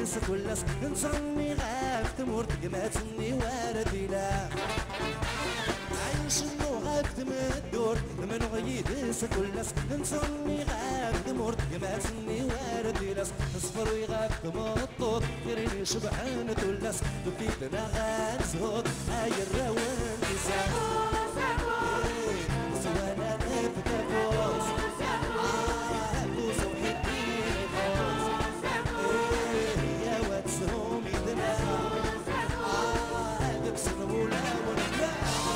يدس كلس نصني غاف تمر تقماتني واردي لا عايش انو غاف تمدور من غيدس كلس نصني غاف تمر تقماتني واردي لاس نصفر يغاف تمطط غيرني شبحان تلس تبيدنا غانزوط هاي الروان تساق سوانا نبدا فوز فوز وحدين فوز يا واتسهم يدنا دبسن ولا ونبلا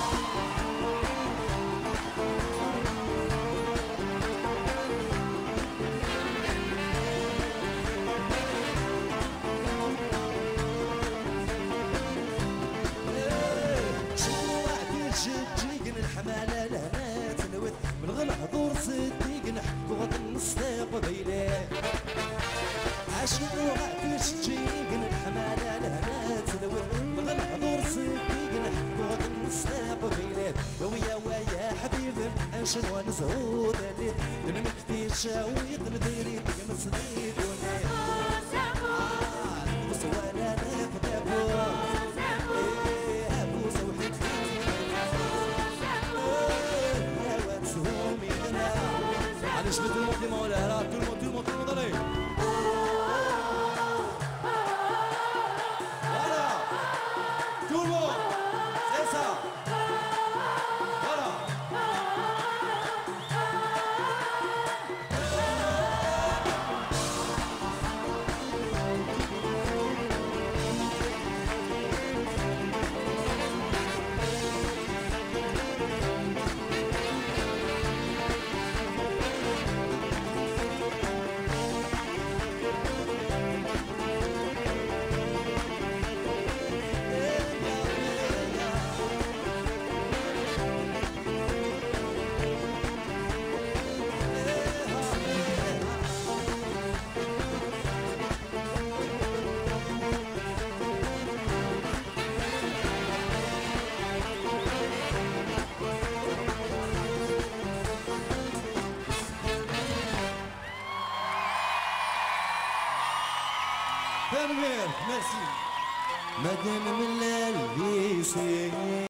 جيجن الحمالة لهنا تنوت من غير حضور صديق نحكو نصدق بيلي عاشق وعافيش جيجن الحمالة لهنا تنوت من غير حضور صديق نحكو نصدق بيلي ويا حبيبي عشان وانا زهود عليه نمكتي شاوي قلبي تقمص لي دوني بس وانا نبدا بوز معلش tout le monde est mort là, tout le monde allez. Voilà, tout le monde, c'est ça. Voilà. Merci. Madame la lycée.